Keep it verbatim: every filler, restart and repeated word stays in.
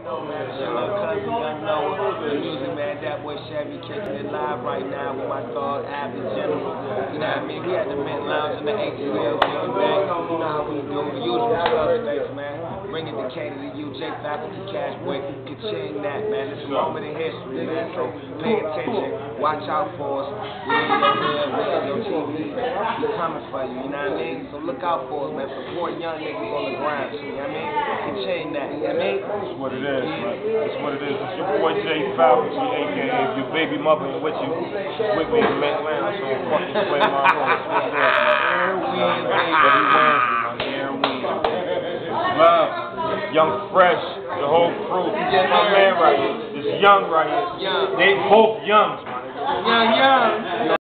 Cousin Young Noah, the music man, that boy Chevy kicking it live right now with my dog Abby General. You know what I mean? We at the Mint Lounge in the A T L, kicking back. You know how we do. The usual suspects, man. Bringing the K to the U, J Faculty Cash Boy, Kaching that, man. It's a moment in history, man. So pay attention. Watch out for us. We in your hood, we in your T V. We coming for you, you know what I mean? So look out for us, man. Support young niggas on the ground, you know what I mean? Kaching that, you know what I mean? That's what it is, man. That's what it is. It's your boy J Faculty, a k a if your baby mother ain't with you, with me in the Mint Lounge, so fucking play my role. Air Weed, Love, Young Fresh, the whole crew. This is my man right here. This Young right here. Young. They both youngs, man. Young, young.